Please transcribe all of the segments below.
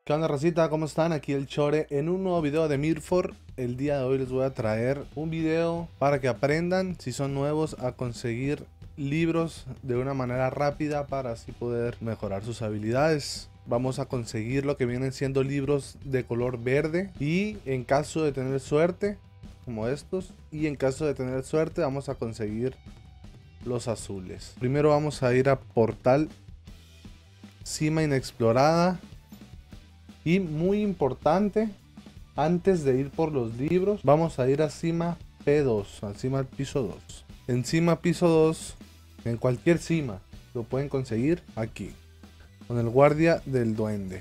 ¿Qué onda, racita? ¿Cómo están? Aquí el Chore en un nuevo video de Mirfor. El día de hoy les voy a traer un video para que aprendan, si son nuevos, a conseguir libros de una manera rápida para así poder mejorar sus habilidades. Vamos a conseguir lo que vienen siendo libros de color verde y en caso de tener suerte, como estos, y en caso de tener suerte vamos a conseguir los azules. Primero vamos a ir a Portal Cima Inexplorada. Y muy importante, antes de ir por los libros, vamos a ir a cima P2, encima del piso 2. Encima piso 2, en cualquier cima, lo pueden conseguir aquí, con el guardia del duende.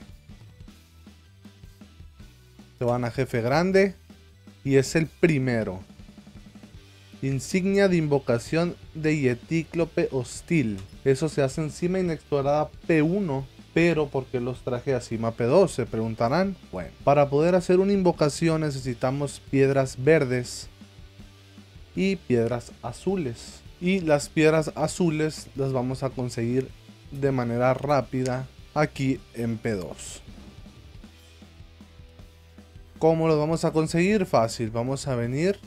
Se van a jefe grande y es el primero. Insignia de invocación de Yetíclope hostil. Eso se hace en cima inexplorada P1. Pero ¿por qué los traje a cima P2? Se preguntarán. Bueno, para poder hacer una invocación necesitamos piedras verdes y piedras azules. Y las piedras azules las vamos a conseguir de manera rápida aquí en P2. ¿Cómo lo vamos a conseguir? Fácil. Vamos a venir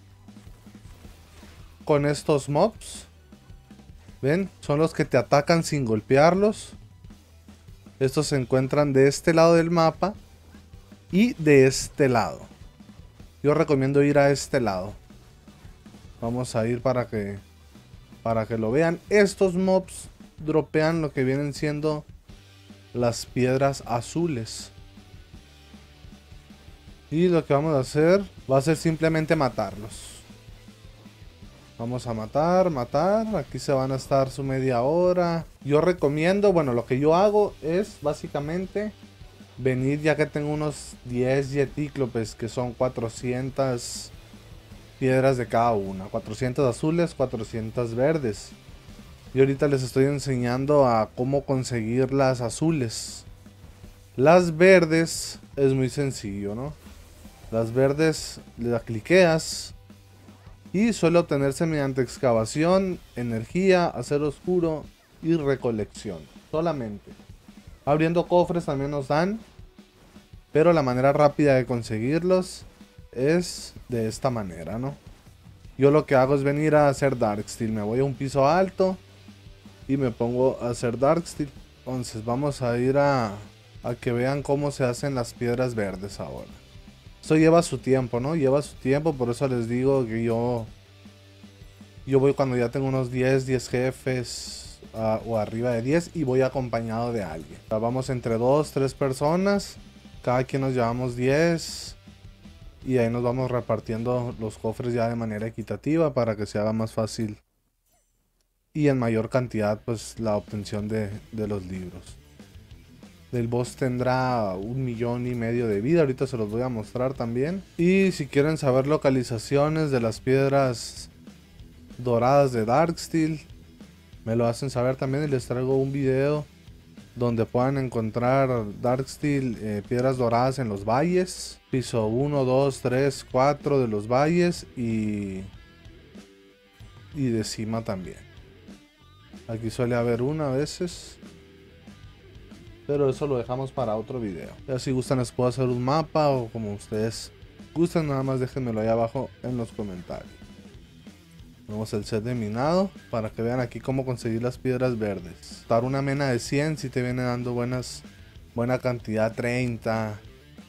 con estos mobs. ¿Ven? Son los que te atacan sin golpearlos. Estos se encuentran de este lado del mapa y de este lado. Yo recomiendo ir a este lado. Vamos a ir para que lo vean. Estos mobs dropean lo que vienen siendo las piedras azules. Y lo que vamos a hacer va a ser simplemente matarlos. Vamos a matar. Aquí se van a estar su media hora. Yo recomiendo, bueno, lo que yo hago es básicamente venir, ya que tengo unos 10 yetíclopes, que son 400 piedras de cada una. 400 azules, 400 verdes. Y ahorita les estoy enseñando a cómo conseguir las azules. Las verdes es muy sencillo, ¿no? Las verdes las cliqueas. Y suele obtenerse mediante excavación, energía, acero oscuro y recolección. Solamente. Abriendo cofres también nos dan. Pero la manera rápida de conseguirlos es de esta manera, ¿no? Yo lo que hago es venir a hacer Darksteel. Me voy a un piso alto y me pongo a hacer Darksteel. Entonces vamos a ir a que vean cómo se hacen las piedras verdes ahora. Esto lleva su tiempo, ¿no? Lleva su tiempo, por eso les digo que yo voy cuando ya tengo unos 10 jefes o arriba de 10 y voy acompañado de alguien. Vamos entre 2, 3 personas, cada quien nos llevamos 10 y ahí nos vamos repartiendo los cofres ya de manera equitativa para que se haga más fácil y en mayor cantidad pues la obtención de los libros. Del boss tendrá 1,5 millones de vida. Ahorita se los voy a mostrar también. Y si quieren saber localizaciones de las piedras doradas de Darksteel, me lo hacen saber también y les traigo un video donde puedan encontrar Darksteel, piedras doradas en los valles. Piso 1, 2, 3, 4 de los valles y de cima también. Aquí suele haber una a veces. Pero eso lo dejamos para otro video. Ya si gustan les puedo hacer un mapa o como ustedes gusten, nada más déjenmelo ahí abajo en los comentarios. Tenemos el set de minado para que vean aquí cómo conseguir las piedras verdes. Dar una mena de 100 si te viene dando buena cantidad, 30,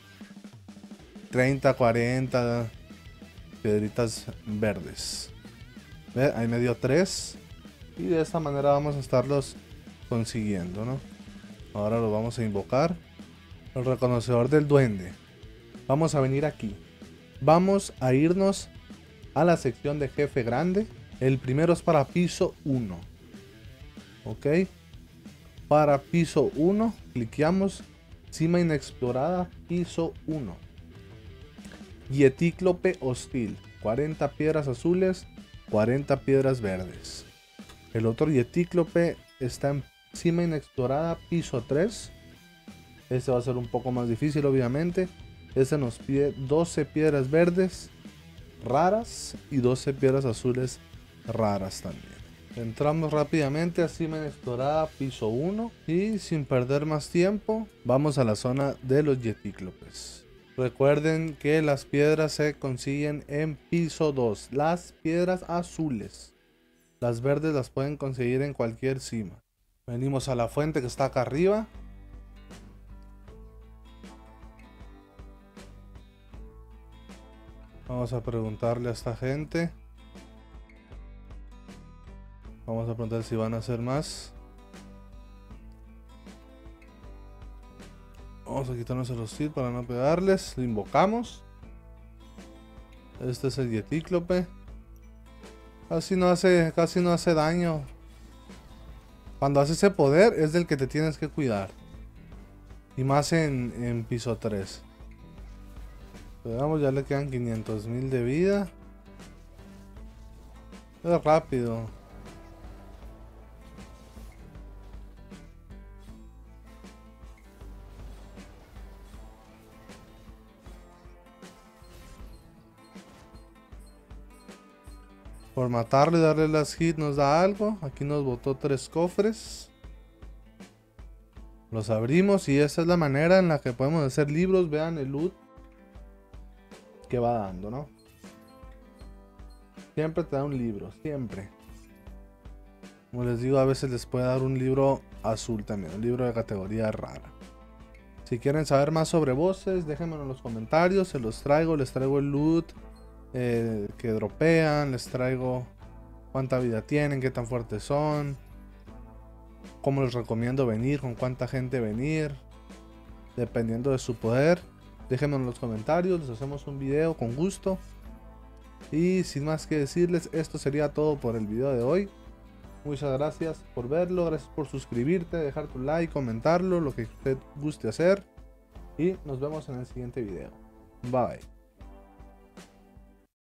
40 piedritas verdes. ¿Ve? Ahí me dio 3 y de esta manera vamos a estarlos consiguiendo, ¿no? Ahora lo vamos a invocar. El reconocedor del duende. Vamos a venir aquí. Vamos a irnos a la sección de jefe grande. El primero es para piso 1. Ok. Para piso 1. Cliqueamos. Cima inexplorada. Piso 1. Yetíclope hostil. 40 piedras azules. 40 piedras verdes. El otro yetíclope está en cima inexplorada, piso 3. Este va a ser un poco más difícil, obviamente. Este nos pide 12 piedras verdes raras y 12 piedras azules raras también. Entramos rápidamente a Siemens Dorada, piso 1. Y sin perder más tiempo, vamos a la zona de los Yetíclopes. Recuerden que las piedras se consiguen en piso 2. Las piedras azules. Las verdes las pueden conseguir en cualquier cima. Venimos a la fuente que está acá arriba. Vamos a preguntarle a esta gente. Vamos a preguntar si van a hacer más. Vamos a quitarnos el hostil para no pegarles. Lo invocamos. Este es el Yetíclope. Casi no hace daño. Cuando hace ese poder es del que te tienes que cuidar. Y más en piso 3. Veamos, ya le quedan 500.000 de vida. Es rápido. Por matarle y darle las hits nos da algo. Aquí nos botó 3 cofres. Los abrimos y esa es la manera en la que podemos hacer libros. Vean el loot que va dando, ¿no? Siempre te da un libro, siempre. Como les digo, a veces les puede dar un libro azul también, un libro de categoría rara. Si quieren saber más sobre voces, déjenmelo en los comentarios, se los traigo, les traigo el loot que dropean, les traigo cuánta vida tienen, qué tan fuertes son, cómo les recomiendo venir, con cuánta gente venir, dependiendo de su poder. Déjenme en los comentarios, les hacemos un video con gusto. Y sin más que decirles, esto sería todo por el video de hoy. Muchas gracias por verlo, gracias por suscribirte, dejar tu like, comentarlo, lo que usted guste hacer. Y nos vemos en el siguiente video. Bye.